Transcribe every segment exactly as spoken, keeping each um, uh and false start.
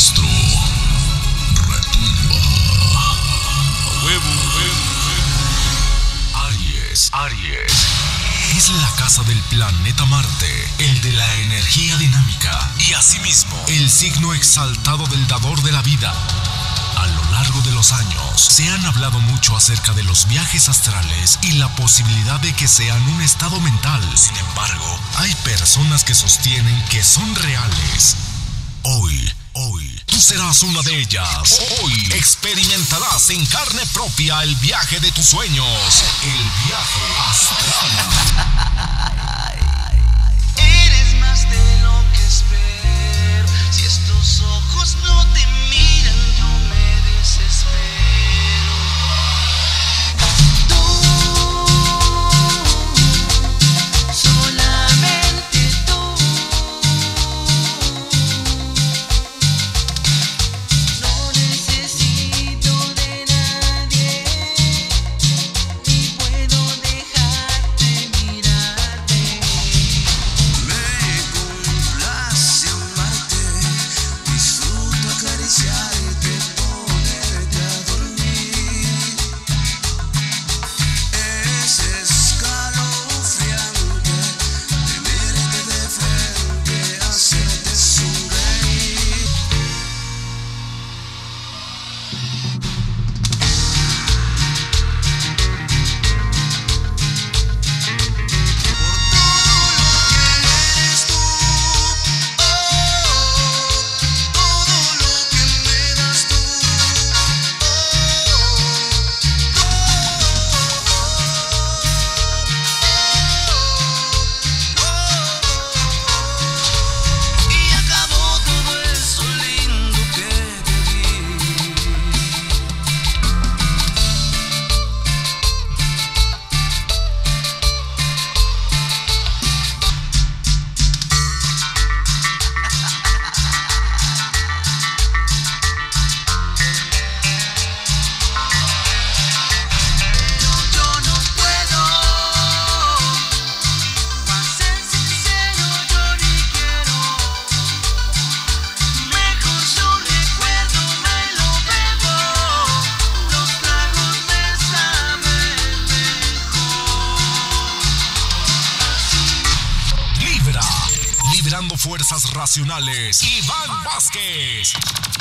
nuestro retumba. Huevo, huevo, huevo. Aries, Aries. Es la casa del planeta Marte, el de la energía dinámica y asimismo el signo exaltado del dador de la vida. A lo largo de los años se han hablado mucho acerca de los viajes astrales y la posibilidad de que sean un estado mental. Sin embargo, hay personas que sostienen que son reales. Hoy, hoy, tú serás una de ellas. Hoy experimentarás en carne propia el viaje de tus sueños. El viaje astral. Eres más de lo que espero. Si estos ojos no te miran, yo me desespero. Fuerzas racionales, Iván Vázquez.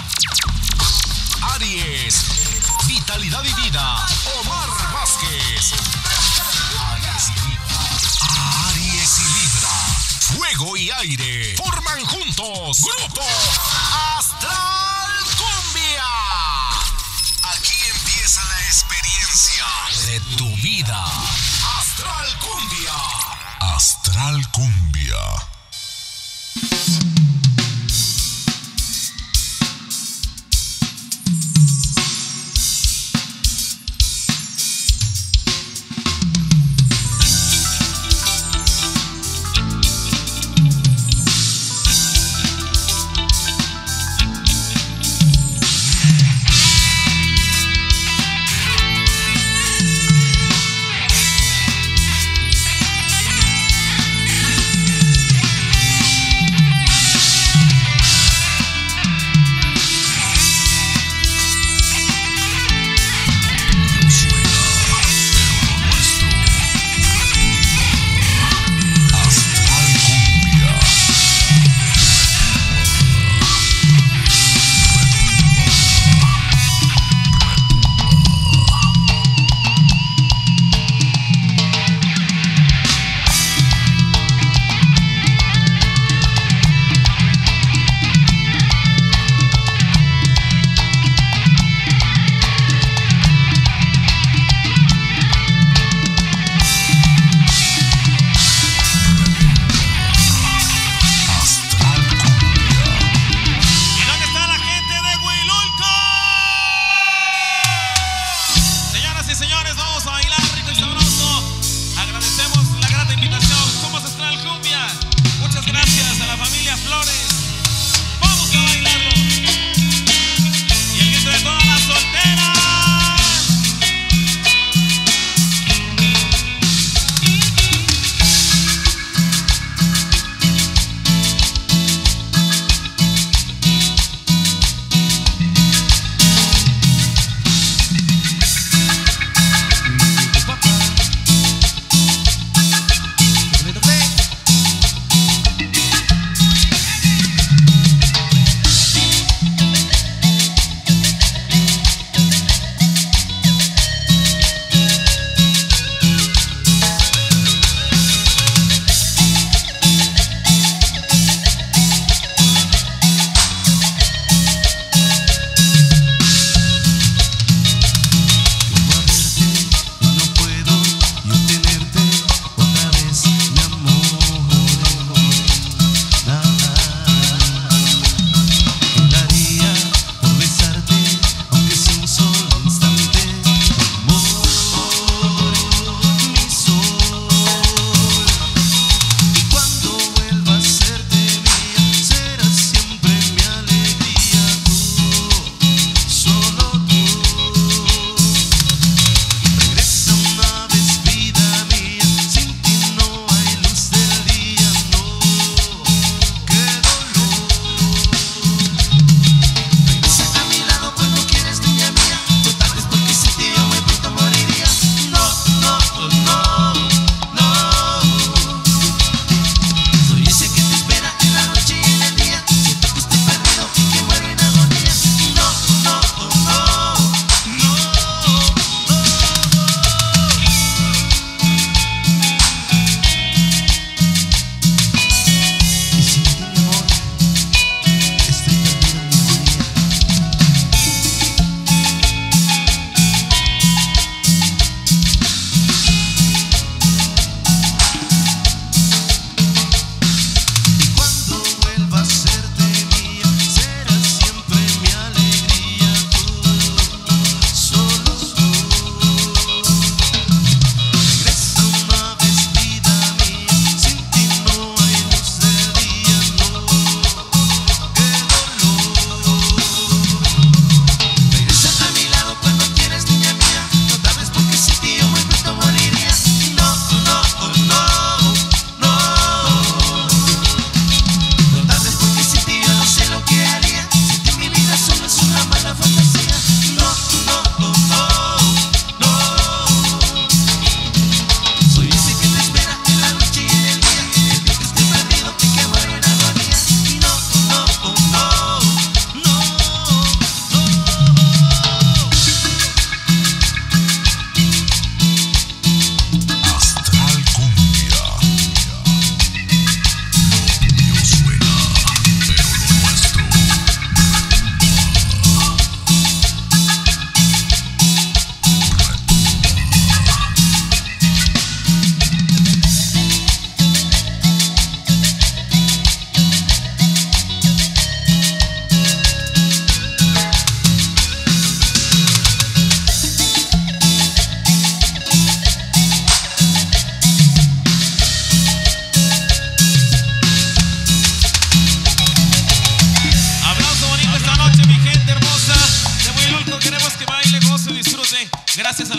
Aries, vitalidad y vida, Omar Vázquez. Aries y Libra. Aries y Libra. Fuego y aire forman juntos Grupo Astral Cumbia. Aquí empieza la experiencia de tu vida. Astral Cumbia. Astral Cumbia.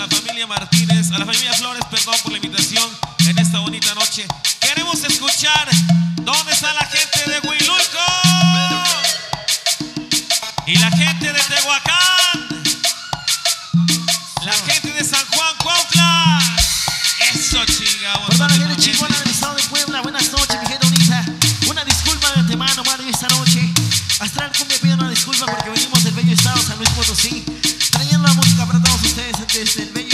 la familia Martínez, a la familia Flores, perdón por la invitación en esta bonita noche. Queremos escuchar dónde está la gente de Huilulco y la gente de Tehuacán, la gente de San Juan, Cuautla. Eso, chingamos. Por toda la gente chingona del estado de Puebla, buenas noches, mi gente bonita. Una disculpa de antemano, Mario, esta noche. Astral Cumbia pide una disculpa porque venimos del bello estado San Luis Potosí, trayendo la música para todos ustedes desde el bello